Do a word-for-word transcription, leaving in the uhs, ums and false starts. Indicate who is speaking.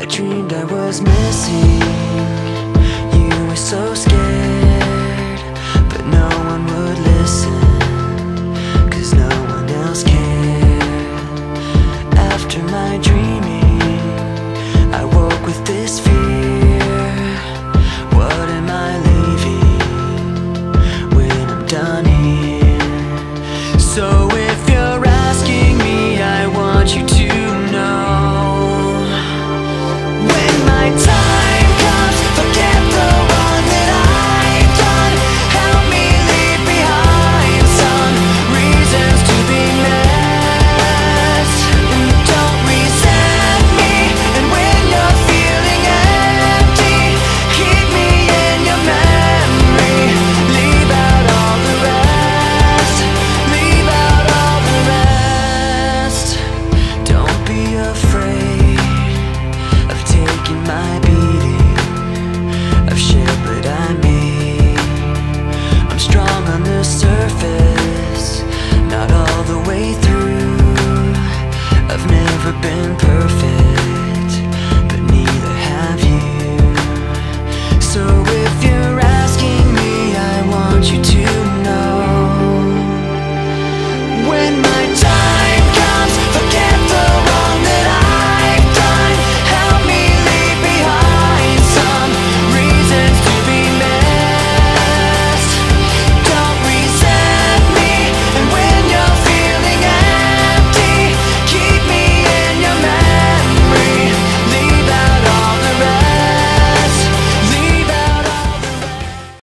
Speaker 1: dreamed I was missing. You were so scared, but no one would listen, 'cause no one else cared. After my dreaming, I woke with this fear. What am I leaving when I'm done here? So if you're asking me, I want you to know, when my time comes, forget the wrong that I've done. Help me leave behind some reasons to be missed. And don't resent me, and when you're feeling empty, keep me in your memory. Leave out all the rest, leave out all the rest. Don't be afraid of taking my beating, of shit that I made. I'm strong on the surface, not all the way through. I've never been perfect,